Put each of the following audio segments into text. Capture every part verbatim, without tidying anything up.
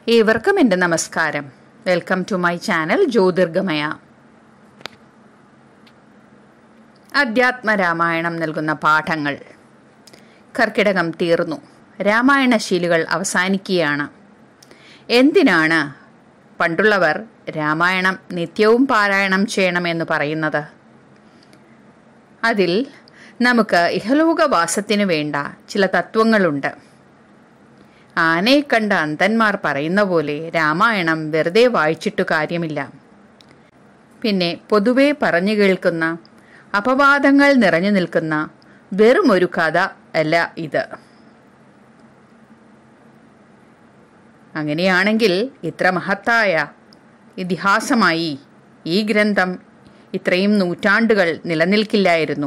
ഏവർക്കും എൻ്റെ നമസ്കാരം. Welcome to my channel Jyothirgamaya. Adhyatma Ramayanam നൽകുന്ന പാഠങ്ങൾ. കർക്കിടകം തീർന്നു, രാമായണ ശീലുകൾ അവസാനിക്കുകയാണ്. എന്തിനാണ് പണ്ടുള്ളവർ രാമായണം നിത്യവും പാരായണം ചെയ്യണമെന്ന് പറയുന്നത്? അതിൽ നമുക്ക് ഇഹലോകവാസത്തിന് വേണ്ട ചില തത്വങ്ങളുണ്ട്. ആനയെ കണ്ട അന്ധന്മാർ പറയുന്ന പോലെ രാമായണം വെറുതെ വായിച്ചിട്ടു കാര്യമില്ല. പിന്നെ പൊതുവെ പറഞ്ഞു കേൾക്കുന്ന, അപവാദങ്ങൾ നിറഞ്ഞു നിൽക്കുന്ന വെറും ഒരു കഥ അല്ല ഇത്. അങ്ങനെയാണെങ്കിൽ ഇത്ര മഹത്തായ ഇതിഹാസമായി ഈ ഗ്രന്ഥം ഇത്രയും നൂറ്റാണ്ടുകൾ നിലനിൽക്കില്ലായിരുന്നു.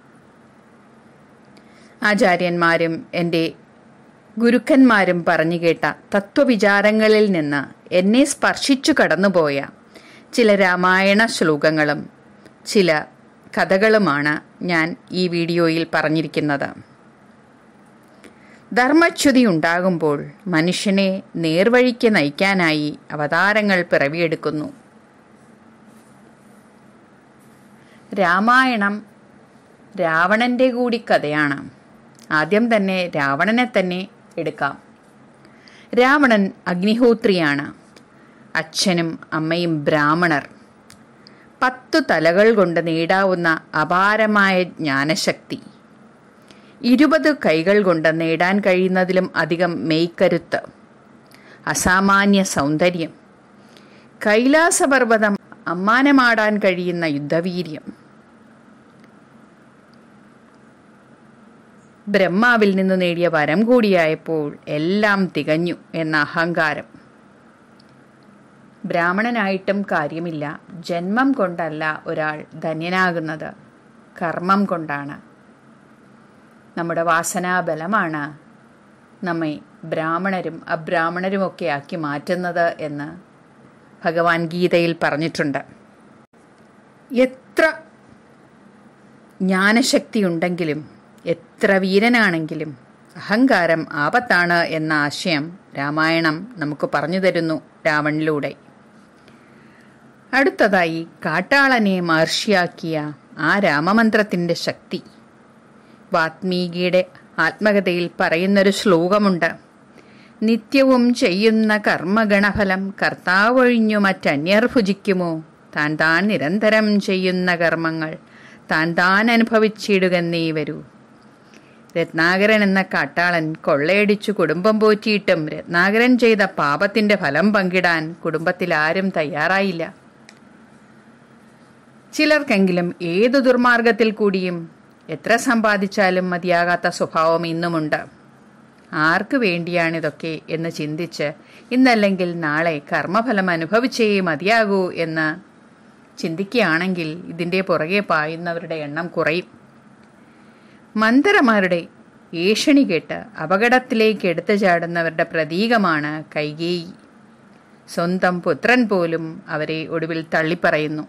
ആചാര്യന്മാരും എൻ്റെ ഗുരുക്കന്മാരും പറഞ്ഞു കേട്ട തത്വവിചാരങ്ങളിൽ നിന്ന് എന്നെ സ്പർശിച്ചു കടന്നുപോയ ചില രാമായണ ശ്ലോകങ്ങളും ചില കഥകളുമാണ് ഞാൻ ഈ വീഡിയോയിൽ പറഞ്ഞിരിക്കുന്നത്. ധർമ്മച്യുതി ഉണ്ടാകുമ്പോൾ മനുഷ്യനെ നേർവഴിക്ക് നയിക്കാനായി അവതാരങ്ങൾ പിറവിയെടുക്കുന്നു. രാമായണം രാവണന്റെ കൂടി കഥയാണ്. ആദ്യം തന്നെ രാവണനെ തന്നെ എടുക്കാം. രാവണൻ അഗ്നിഹോത്രിയാണ്. അച്ഛനും അമ്മയും ബ്രാഹ്മണർ. പത്തു തലകൾ കൊണ്ട് നേടാവുന്ന അപാരമായ ജ്ഞാനശക്തി, ഇരുപത് കൈകൾ കൊണ്ട് നേടാൻ കഴിയുന്നതിലും അധികം മെയ്ക്കരുത്ത്, അസാമാന്യ സൗന്ദര്യം, കൈലാസപർവ്വതം അമ്മാനമാടാൻ കഴിയുന്ന യുദ്ധവീര്യം, ബ്രഹ്മാവിൽ നിന്ന് നേടിയ വരം കൂടിയായപ്പോൾ എല്ലാം തികഞ്ഞു എന്ന അഹങ്കാരം. ബ്രാഹ്മണനായിട്ടും കാര്യമില്ല. ജന്മം കൊണ്ടല്ല ഒരാൾ ധന്യനാകുന്നത്, കർമ്മം കൊണ്ടാണ്. നമ്മുടെ വാസനാബലമാണ് നമ്മെ ബ്രാഹ്മണരും അബ്രാഹ്മണരുമൊക്കെ ആക്കി മാറ്റുന്നത് എന്ന് ഭഗവാൻ ഗീതയിൽ പറഞ്ഞിട്ടുണ്ട്. എത്ര ജ്ഞാനശക്തി ഉണ്ടെങ്കിലും എത്ര വീരനാണെങ്കിലും അഹങ്കാരം ആപത്താണ് എന്ന ആശയം രാമായണം നമുക്ക് പറഞ്ഞു തരുന്നു രാവണനിലൂടെ. അടുത്തതായി കാട്ടാളനെ മഹർഷിയാക്കിയ ആ രാമമന്ത്രത്തിന്റെ ശക്തി. വാത്മീകിയുടെ ആത്മകഥയിൽ പറയുന്നൊരു ശ്ലോകമുണ്ട്. നിത്യവും ചെയ്യുന്ന കർമ്മഗണഫലം കർത്താവൊഴിഞ്ഞു മറ്റന്യർ ഭുജിക്കുമോ? താൻ താൻ നിരന്തരം ചെയ്യുന്ന കർമ്മങ്ങൾ താൻ താൻ അനുഭവിച്ചിടുകന്നേ വരൂ. രത്നാകരൻ എന്ന കാട്ടാളൻ കൊള്ളയടിച്ചു കുടുംബം പോറ്റിയിട്ടും രത്നാകരൻ ചെയ്ത പാപത്തിന്റെ ഫലം പങ്കിടാൻ കുടുംബത്തിൽ ആരും തയ്യാറായില്ല. ചിലർക്കെങ്കിലും ഏതു ദുർമാർഗത്തിൽ കൂടിയും എത്ര സമ്പാദിച്ചാലും മതിയാകാത്ത സ്വഭാവം ഇന്നുമുണ്ട്. ആർക്കു വേണ്ടിയാണിതൊക്കെ എന്ന് ചിന്തിച്ച് ഇന്നല്ലെങ്കിൽ നാളെ കർമ്മഫലം അനുഭവിച്ചേ മതിയാകൂ എന്ന് ചിന്തിക്കുകയാണെങ്കിൽ ഇതിൻ്റെ പുറകെ പായുന്നവരുടെ എണ്ണം കുറയും. മന്ദരമാരുടെ ഏഷണി കേട്ട് അപകടത്തിലേക്ക് എടുത്തു ചാടുന്നവരുടെ പ്രതീകമാണ് കൈകേയി. സ്വന്തം പുത്രൻ പോലും അവരെ ഒടുവിൽ തള്ളിപ്പറയുന്നു.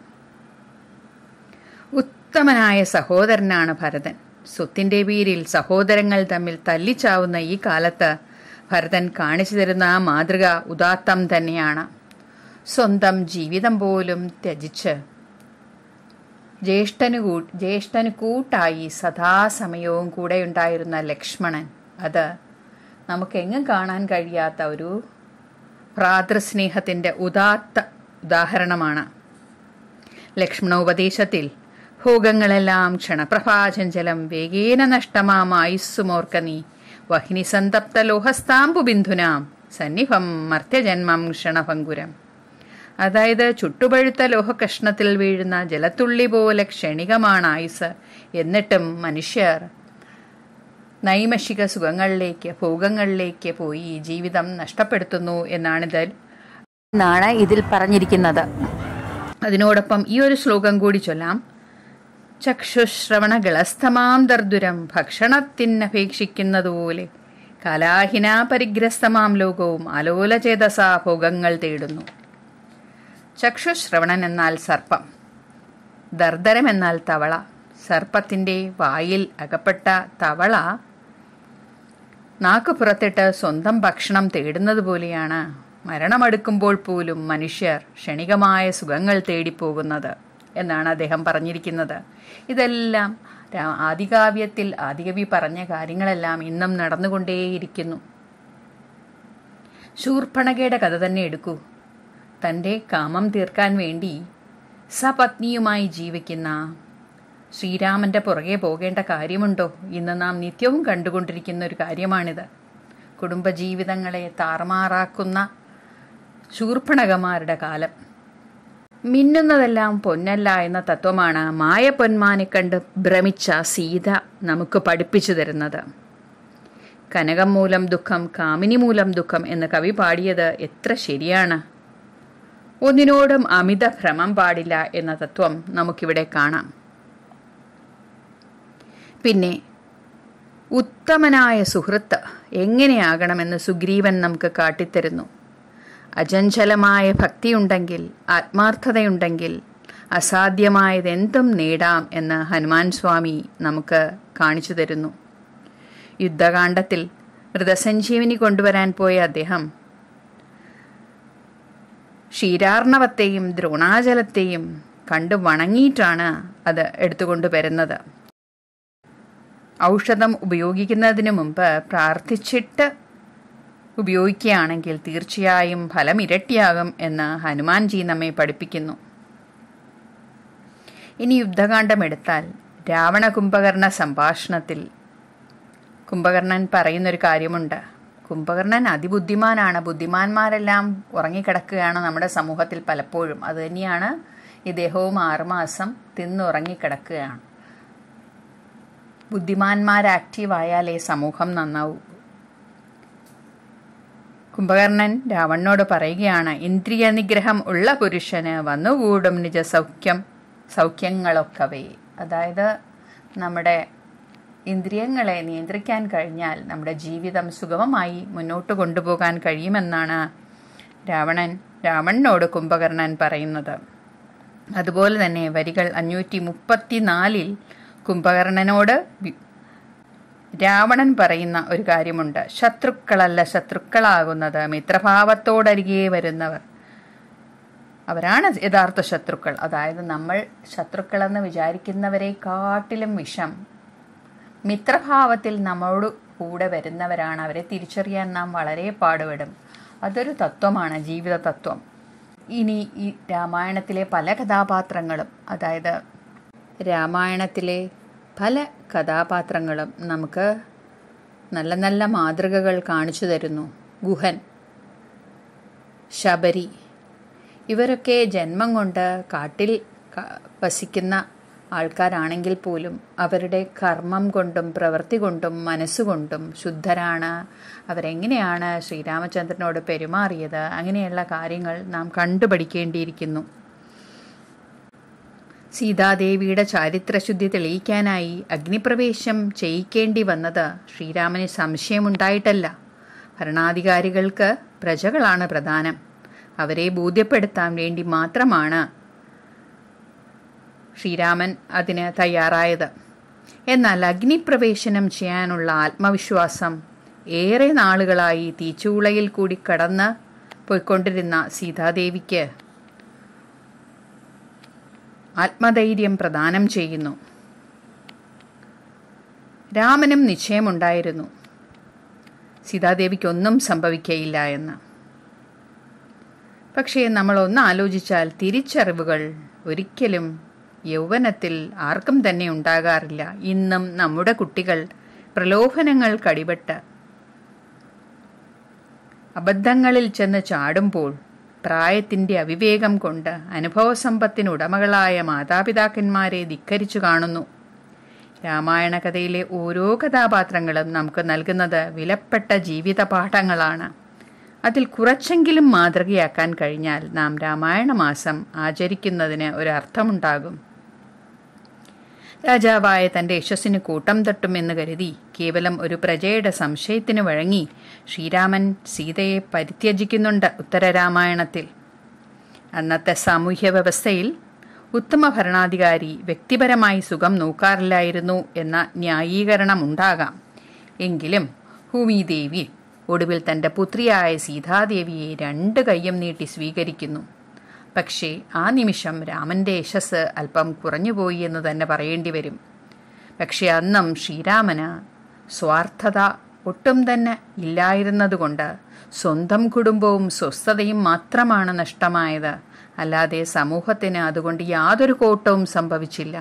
ഉത്തമനായ സഹോദരനാണ് ഭരതൻ. സ്വത്തിന്റെ പേരിൽ സഹോദരങ്ങൾ തമ്മിൽ തല്ലിച്ചാവുന്ന ഈ കാലത്ത് ഭരതൻ കാണിച്ചു തരുന്ന ആ മാതൃക ഉദാത്തം തന്നെയാണ്. സ്വന്തം ജീവിതം പോലും ത്യജിച്ച് ജ്യേഷ്ഠനു കൂ ജ്യേഷ്ഠന് കൂട്ടായി സദാസമയവും കൂടെയുണ്ടായിരുന്ന ലക്ഷ്മണൻ, അത് നമുക്കെങ്ങും കാണാൻ കഴിയാത്ത ഒരു ഭ്രാതൃസ്നേഹത്തിൻ്റെ ഉദാത്ത ഉദാഹരണമാണ്. ലക്ഷ്മണോപദേശത്തിൽ ഭോഗങ്ങളെല്ലാം ക്ഷണപ്രഭാചഞ്ചലം വേഗേന നഷ്ടമായുസ്സുമോർക്ക നീ വഹ്നി സന്തപ്ത ലോഹസ്താംബു ബിന്ദുനാം സന്നിഭം മർത്യജന്മം ക്ഷണഭങ്കുരം. അതായത് ചുട്ടുപഴുത്ത ലോഹകഷ്ണത്തിൽ വീഴുന്ന ജലത്തുള്ളി പോലെ ക്ഷണികമാണ് ആയുസ്. എന്നിട്ടും മനുഷ്യർ നൈമഷിക സുഖങ്ങളിലേക്ക് ഭോഗങ്ങളിലേക്ക് പോയി ജീവിതം നഷ്ടപ്പെടുത്തുന്നു എന്നാണിതിൽ എന്നാണ് ഇതിൽ പറഞ്ഞിരിക്കുന്നത്. അതിനോടൊപ്പം ഈ ഒരു ശ്ലോകം കൂടി ചൊല്ലാം. ചക്ഷുശ്രവണ ഗളസ്തമാം ദർദുരം ഭക്ഷണത്തിനപേക്ഷിക്കുന്നതുപോലെ കലാഹിനാ പരിഗ്രസ്തമാം ലോകവും അലോലചേതസാ ഭോഗങ്ങൾ തേടുന്നു. ചക്ഷുശ്രവണൻ എന്നാൽ സർപ്പം, ദർദരം എന്നാൽ തവള. സർപ്പത്തിൻ്റെ വായിൽ അകപ്പെട്ട തവള നാക്ക് പുറത്തിട്ട് സ്വന്തം ഭക്ഷണം തേടുന്നത് പോലെയാണ് മരണമടുക്കുമ്പോൾ പോലും മനുഷ്യർ ക്ഷണികമായ സുഖങ്ങൾ തേടിപ്പോകുന്നത് എന്നാണ് അദ്ദേഹം പറഞ്ഞിരിക്കുന്നത്. ഇതെല്ലാം ആദികാവ്യത്തിൽ ആദികവി പറഞ്ഞ കാര്യങ്ങളെല്ലാം ഇന്നും നടന്നുകൊണ്ടേയിരിക്കുന്നു. ശൂർപ്പണഖയുടെ കഥ തന്നെ എടുക്കൂ. തൻ്റെ കാമം തീർക്കാൻ വേണ്ടി സപത്നിയുമായി ജീവിക്കുന്ന ശ്രീരാമന്റെ പുറകെ പോകേണ്ട കാര്യമുണ്ടോ? ഇന്ന് നാം നിത്യവും കണ്ടുകൊണ്ടിരിക്കുന്ന ഒരു കാര്യമാണിത്. കുടുംബജീവിതങ്ങളെ താറുമാറാക്കുന്ന ശൂർപ്പണഖമാരുടെ കാലം. മിന്നുന്നതെല്ലാം പൊന്നല്ല എന്ന തത്വമാണ് മായ പൊന്മാനെ കണ്ട് ഭ്രമിച്ച സീത നമുക്ക് പഠിപ്പിച്ചു തരുന്നത്. കനകം മൂലം ദുഃഖം, കാമിനി മൂലം ദുഃഖം എന്ന് കവി പാടിയത് എത്ര ശരിയാണ്. ഒന്നിനോടും അമിത ഭ്രമം പാടില്ല എന്ന തത്വം നമുക്കിവിടെ കാണാം. പിന്നെ ഉത്തമനായ സുഹൃത്ത് എങ്ങനെയാകണമെന്ന് സുഗ്രീവൻ നമുക്ക് കാട്ടിത്തരുന്നു. അചഞ്ചലമായ ഭക്തിയുണ്ടെങ്കിൽ, ആത്മാർത്ഥതയുണ്ടെങ്കിൽ അസാധ്യമായതെന്തും നേടാം എന്ന് ഹനുമാൻ സ്വാമി നമുക്ക് കാണിച്ചു തരുന്നു. യുദ്ധകാണ്ഡത്തിൽ മൃതസഞ്ജീവനി കൊണ്ടുവരാൻ പോയ അദ്ദേഹം ക്ഷീരാർണവത്തെയും ദ്രോണാചലത്തെയും കണ്ടു വണങ്ങിയിട്ടാണ് അത് എടുത്തുകൊണ്ട് വരുന്നത്. ഔഷധം ഉപയോഗിക്കുന്നതിന് മുമ്പ് പ്രാർത്ഥിച്ചിട്ട് ഉപയോഗിക്കുകയാണെങ്കിൽ തീർച്ചയായും ഫലം ഇരട്ടിയാകും എന്ന് ഹനുമാൻജി നമ്മെ പഠിപ്പിക്കുന്നു. ഇനി യുദ്ധകാണ്ഡം എടുത്താൽ രാവണ കുംഭകർണ സംഭാഷണത്തിൽ കുംഭകർണൻ പറയുന്നൊരു കാര്യമുണ്ട്. കുംഭകർണൻ അതിബുദ്ധിമാനാണ്. ബുദ്ധിമാന്മാരെല്ലാം ഉറങ്ങിക്കിടക്കുകയാണ് നമ്മുടെ സമൂഹത്തിൽ പലപ്പോഴും. അതുതന്നെയാണ് ഇദ്ദേഹവും ആറുമാസം തിന്നുറങ്ങിക്കിടക്കുകയാണ്. ബുദ്ധിമാന്മാർ ആക്റ്റീവായാലേ സമൂഹം നന്നാവൂ. കുംഭകർണൻ രാവണനോട് പറയുകയാണ്, ഇന്ദ്രിയ നിഗ്രഹം ഉള്ള പുരുഷന് വന്നുകൂടും നിജ സൗഖ്യം സൗഖ്യങ്ങളൊക്കവേ. അതായത് നമ്മുടെ ഇന്ദ്രിയങ്ങളെ നിയന്ത്രിക്കാൻ കഴിഞ്ഞാൽ നമ്മുടെ ജീവിതം സുഗമമായി മുന്നോട്ട് കൊണ്ടുപോകാൻ കഴിയുമെന്നാണ് രാവണൻ രാവണനോട് കുംഭകർണൻ പറയുന്നത്. അതുപോലെ തന്നെ വരികൾ അഞ്ഞൂറ്റി മുപ്പത്തിനാലിൽ കുംഭകർണനോട് രാവണൻ പറയുന്ന ഒരു കാര്യമുണ്ട്. ശത്രുക്കളല്ല ശത്രുക്കളാകുന്നത് മിത്രഭാവത്തോടരികെ വരുന്നവർ, അവരാണ് യഥാർത്ഥ ശത്രുക്കൾ. അതായത് നമ്മൾ ശത്രുക്കളെന്ന് വിചാരിക്കുന്നവരെക്കാട്ടിലും വിഷം മിത്രഭാവത്തിൽ നമ്മളോട് കൂടെ വരുന്നവരാണ്. അവരെ തിരിച്ചറിയാൻ നാം വളരെ പാടുപെടും. അതൊരു തത്വമാണ്, ജീവിത തത്വം. ഇനി ഈ രാമായണത്തിലെ പല കഥാപാത്രങ്ങളും, അതായത് രാമായണത്തിലെ പല കഥാപാത്രങ്ങളും നമുക്ക് നല്ല നല്ല മാതൃകകൾ കാണിച്ചു തരുന്നു. ഗുഹൻ, ശബരി, ഇവരൊക്കെ ജന്മം കൊണ്ട് കാട്ടിൽ വസിക്കുന്ന ആൾക്കാരാണെങ്കിൽ പോലും അവരുടെ കർമ്മം കൊണ്ടും പ്രവൃത്തി കൊണ്ടും മനസ്സുകൊണ്ടും ശുദ്ധരാണ്. അവരെങ്ങനെയാണ് ശ്രീരാമചന്ദ്രനോട് പെരുമാറിയത്, അങ്ങനെയുള്ള കാര്യങ്ങൾ നാം കണ്ടുപഠിക്കേണ്ടിയിരിക്കുന്നു. സീതാദേവിയുടെ ചാരിത്രശുദ്ധി തെളിയിക്കാനായി അഗ്നിപ്രവേശം ചെയ്യിക്കേണ്ടി വന്നത് ശ്രീരാമന് സംശയമുണ്ടായിട്ടല്ല. ഭരണാധികാരികൾക്ക് പ്രജകളാണ് പ്രധാനം. അവരെ ബോധ്യപ്പെടുത്താൻ വേണ്ടി മാത്രമാണ് ശ്രീരാമൻ അതിന് തയ്യാറായത്. എന്നാൽ അഗ്നിപ്രവേശനം ചെയ്യാനുള്ള ആത്മവിശ്വാസം ഏറെ നാളുകളായി തീച്ചൂളയിൽ കൂടി കടന്ന് പോയിക്കൊണ്ടിരുന്ന സീതാദേവിക്ക് ആത്മധൈര്യം പ്രദാനം ചെയ്യുന്നു. രാമനും നിശ്ചയമുണ്ടായിരുന്നു സീതാദേവിക്കൊന്നും സംഭവിക്കയില്ല എന്ന്. പക്ഷേ നമ്മൾ ഒന്ന് ആലോചിച്ചാൽ തിരിച്ചറിവുകൾ ഒരിക്കലും യൗവനത്തിൽ ആർക്കും തന്നെ ഉണ്ടാകാറില്ല. ഇന്നും നമ്മുടെ കുട്ടികൾ പ്രലോഭനങ്ങൾ കടിപെട്ട് അബദ്ധങ്ങളിൽ ചെന്ന് ചാടുമ്പോൾ പ്രായത്തിൻ്റെ അവിവേകം കൊണ്ട് അനുഭവസമ്പത്തിനുടമകളായ മാതാപിതാക്കന്മാരെ ധിക്കരിച്ചു കാണുന്നു. രാമായണ കഥയിലെ ഓരോ കഥാപാത്രങ്ങളും നമുക്ക് നൽകുന്നത് വിലപ്പെട്ട ജീവിത പാഠങ്ങളാണ്. അതിൽ കുറച്ചെങ്കിലും മാതൃകയാക്കാൻ കഴിഞ്ഞാൽ നാം രാമായണ മാസം ആചരിക്കുന്നതിന് ഒരർത്ഥമുണ്ടാകും. രാജാവായ തൻ്റെ യശസ്സിന് കൂട്ടം തട്ടുമെന്ന് കരുതി കേവലം ഒരു പ്രജയുടെ സംശയത്തിന് വഴങ്ങി ശ്രീരാമൻ സീതയെ പരിത്യജിക്കുന്നുണ്ട് ഉത്തരരാമായണത്തിൽ. അന്നത്തെ സാമൂഹ്യ വ്യവസ്ഥയിൽ ഉത്തമ ഭരണാധികാരി വ്യക്തിപരമായി സുഖം നോക്കാറില്ലായിരുന്നു എന്ന ന്യായീകരണമുണ്ടാകാം. എങ്കിലും ഭൂമിദേവി ഒടുവിൽ തൻ്റെ പുത്രിയായ സീതാദേവിയെ രണ്ട് കൈയും നീട്ടി സ്വീകരിക്കുന്നു. പക്ഷേ ആ നിമിഷം രാമന്റെ യശസ് അല്പം കുറഞ്ഞുപോയി എന്ന് തന്നെ പറയേണ്ടി വരും. പക്ഷെ അന്നും ശ്രീരാമന് സ്വാർത്ഥത ഒട്ടും തന്നെ ഇല്ലായിരുന്നതുകൊണ്ട് സ്വന്തം കുടുംബവും സ്വസ്ഥതയും മാത്രമാണ് നഷ്ടമായത്. അല്ലാതെ സമൂഹത്തിന് അതുകൊണ്ട് യാതൊരു കോട്ടവും സംഭവിച്ചില്ല.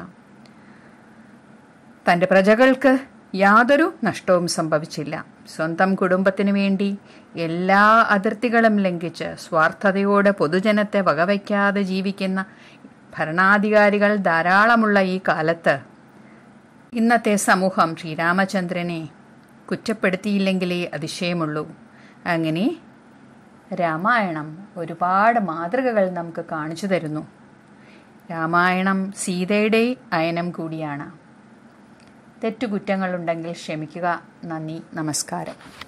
തൻ്റെ പ്രജകൾക്ക് യാതൊരു നഷ്ടവും സംഭവിച്ചില്ല. സ്വന്തം കുടുംബത്തിനു വേണ്ടി എല്ലാ അതിർത്തികളും ലംഘിച്ച് സ്വാർത്ഥതയോടെ പൊതുജനത്തെ വകവയ്ക്കാതെ ജീവിക്കുന്ന ഭരണാധികാരികൾ ധാരാളമുള്ള ഈ കാലത്ത് ഇന്നത്തെ സമൂഹം ശ്രീരാമചന്ദ്രനെ കുറ്റപ്പെടുത്തിയില്ലെങ്കിലേ അതിശയമുള്ളൂ. അങ്ങനെ രാമായണം ഒരുപാട് മാതൃകകൾ നമുക്ക് കാണിച്ചു തരുന്നു. രാമായണം സീതയുടെ അയനം കൂടിയാണ്. തെറ്റുകുറ്റങ്ങളുണ്ടെങ്കിൽ ക്ഷമിക്കുക. നന്ദി, നമസ്കാരം.